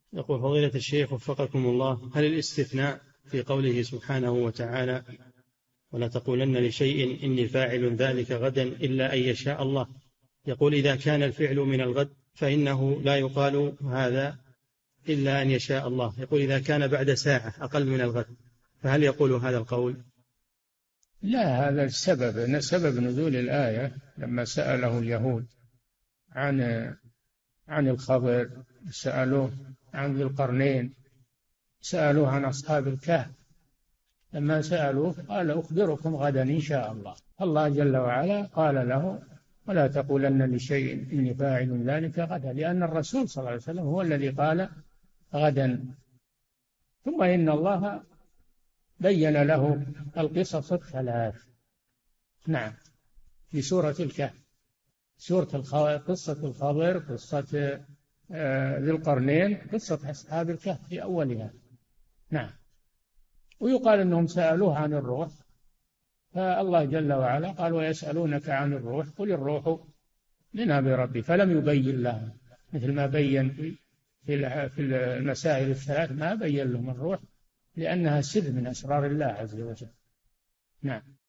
يقول فضيلة الشيخ وفقكم الله، هل الاستثناء في قوله سبحانه وتعالى ولا تقولن لشيء إني فاعل ذلك غدا إلا أن يشاء الله، يقول إذا كان الفعل من الغد فإنه لا يقال هذا إلا أن يشاء الله، يقول إذا كان بعد ساعة أقل من الغد فهل يقول هذا القول؟ لا، هذا السبب، أن سبب نزول الآية لما سأله اليهود عن الخبر، سألوه عن ذي القرنين، سألوه عن أصحاب الكهف، لما سألوه قال أخبركم غدا إن شاء الله. الله جل وعلا قال له ولا تقولن لشيء إني فاعل ذلك غدا، لأن الرسول صلى الله عليه وسلم هو الذي قال غدا. ثم إن الله بين له القصص الثلاث. نعم، في سورة الكهف، قصة الخضر، قصة ذي القرنين، قصة أصحاب الكهف في أولها. نعم. ويقال أنهم سألوه عن الروح، فالله جل وعلا قال ويسألونك عن الروح قل الروح من أمر ربي، فلم يبين لهم مثل ما بين في المسائل الثلاث، ما بين لهم الروح لأنها سر من أسرار الله عز وجل. نعم.